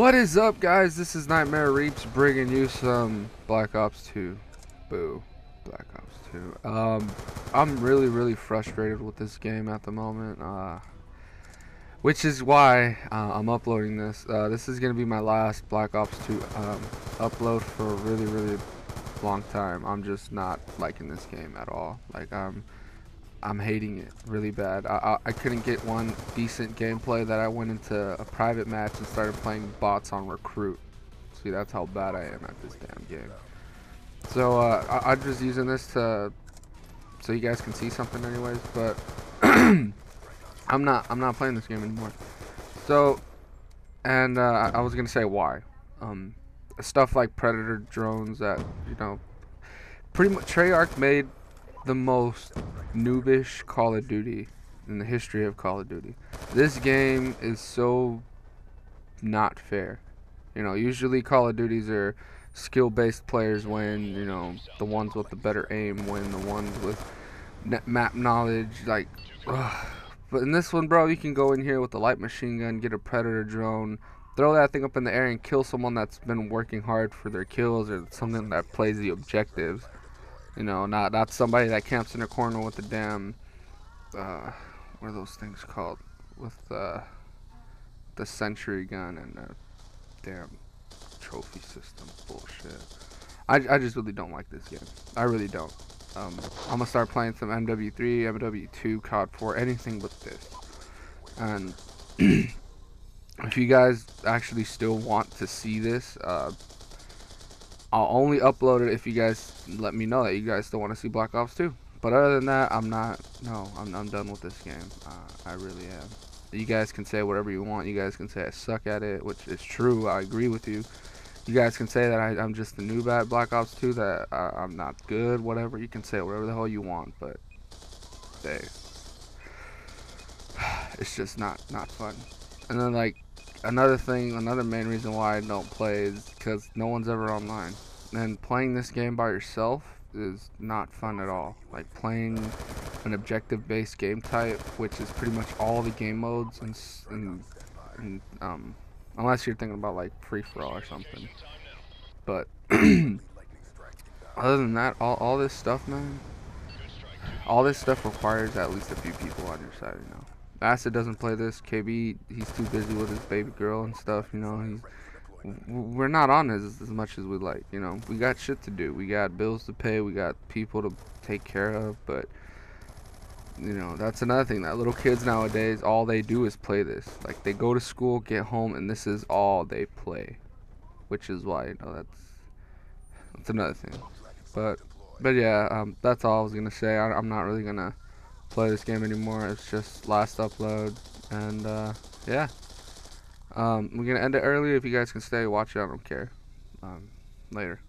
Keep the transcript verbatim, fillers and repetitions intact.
What is up, guys? This is Nightmare Reaps bringing you some Black Ops two. Boo. Black Ops two. Um, I'm really, really frustrated with this game at the moment, uh, which is why uh, I'm uploading this. Uh, this is going to be my last Black Ops two um, upload for a really, really long time. I'm just not liking this game at all. Like, I'm... I'm hating it really bad. I, I I couldn't get one decent gameplay that I went into a private match and started playing bots on Recruit. See, that's how bad I am at this damn game. So uh, I, I'm just using this to so you guys can see something, anyways. But I'm not I'm not playing this game anymore. So and uh, I was gonna say why. Um, stuff like Predator drones that you know, pretty much Treyarch made the most noobish Call of Duty in the history of Call of Duty. This game is so not fair. You know, usually Call of Duties are skill-based players win, you know, the ones with the better aim win, the ones with map knowledge, like, ugh. But in this one, bro, you can go in here with a light machine gun, get a Predator drone, throw that thing up in the air and kill someone that's been working hard for their kills or something that plays the objectives. You know, not not somebody that camps in a corner with a damn, uh, what are those things called? With uh, the sentry gun and the damn trophy system bullshit. I, I just really don't like this game. I really don't. Um, I'm gonna start playing some M W three, M W two, C O D four, anything but this. And if you guys actually still want to see this, uh, I'll only upload it if you guys let me know that you guys still want to see Black Ops two. But other than that, I'm not. No, I'm, I'm done with this game. Uh, I really am. You guys can say whatever you want. You guys can say I suck at it, which is true. I agree with you. You guys can say that I, I'm just a noob at Black Ops two, that uh, I'm not good, whatever. You can say whatever the hell you want, but hey, it's just not, not fun. And then, like, another thing, another main reason why I don't play is because no one's ever online. And playing this game by yourself is not fun at all. Like playing an objective-based game type, which is pretty much all the game modes, and, and, and um, unless you're thinking about like free-for-all or something. But other than that, all all this stuff, man, all this stuff requires at least a few people on your side, you know. Acid doesn't play this. K B, he's too busy with his baby girl and stuff, you know. He's, we're not on as, as much as we'd like, you know. We got shit to do. We got bills to pay. We got people to take care of. But, you know, that's another thing. That little kids nowadays, all they do is play this. Like, they go to school, get home, and this is all they play. Which is why, you know, that's, that's another thing. But, but yeah, um, that's all I was going to say. I, I'm not really going to play this game anymore. It's just last upload, and uh yeah, um we're gonna end it early. If you guys can stay watch it, I don't care. Um later.